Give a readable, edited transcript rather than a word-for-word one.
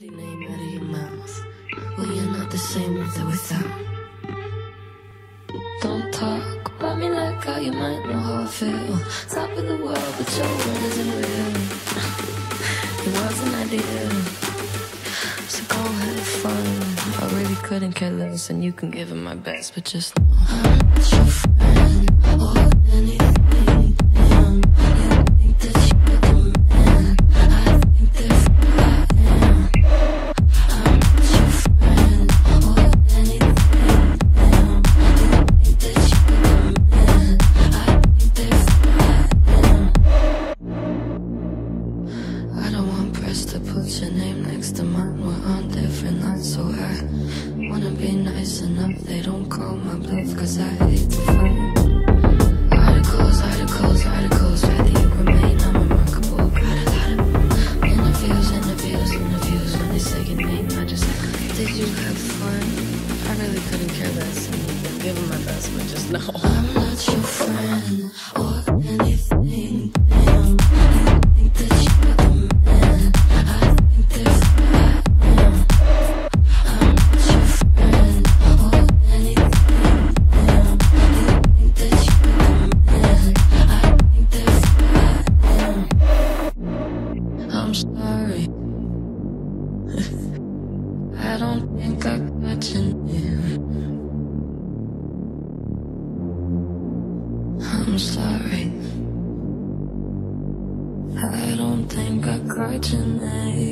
your name out of your mouth. Well, you're not the same with or without. Don't talk about me like how you might know how I feel. Top of the world, but your word isn't real. It wasn't ideal. So go have fun. I really couldn't care less, and you can give it my best, but just know I'm not your friend or anything. Damn, you think that you're the man. I think therefore I am. I'm not your friend or anything. Damn, you think that you're the man. I think therefore I am. I don't want press to put your name next to mine. We're on different lines, so I wanna be nice enough. They don't call my bluff, cause I hate to fight. Articles, rather you remain unremarkable. Got a lot of interviews. When they say your name, I just, did you have fun? I really couldn't care less, and give them my best, but just know I'm not your friend or anything. Damn, you think that you're the man. I think therefore I am. I'm not your friend or anything. Damn, you think that you're the man. I think therefore I am. I'm sorry. I don't think I got your name. I'm sorry. I don't think I got your name.